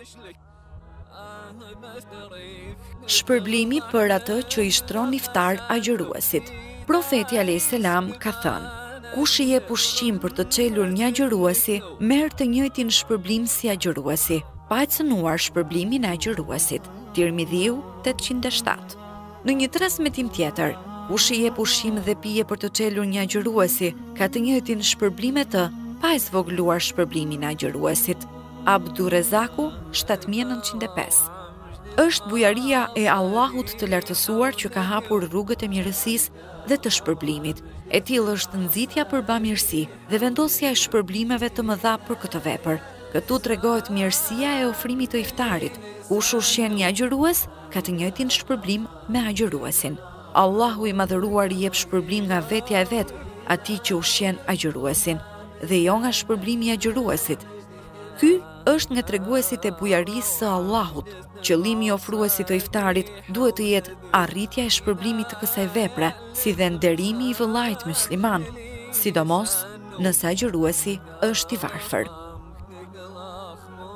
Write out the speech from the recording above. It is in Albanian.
Shpërblimi për atë që i shtron iftar agjëruesit. Profeti a.s. ka thënë: kush i jep ushqim për të çelur një agjëruesi, merr të njëjtin shpërblim si agjëruesi, pa e cënuar shpërblimin e agjëruesit. Tirmidhiu 807. Në një transmetim tjetër, kush i jep ushqim dhe pije për të çelur një agjëruesi, ka të njëjtin shpërblim me të, pa e zvogëluar shpërblimin e agjëruesit. Abdurrezaku 7905. Është bujaria e Allahut të lartësuar që ka hapur rrugët e mirësisë dhe të shpërblimit. E tillë është nxitja për bamirësi dhe vendosja e shpërblimeve të mëdha për këtë vepër. Këtu tregohet mirësia e ofrimit të iftarit. Kush ushqen një agjërues, ka të njëjtin shpërblim me agjëruesin. Allahu i madhëruar i jep shpërblim nga vetja e vet atij që ushqen agjëruesin, dhe jo nga shpërblimi i agjëruesit. Ky është nga treguesit e bujarisë së Allahut. Qëllimi i ofruesit të iftarit duhet të jetë arritja e shpërblimit të kësaj vepre, si dhe nderimi i vëllait musliman, sidomos nëse agjëruesi është i varfër.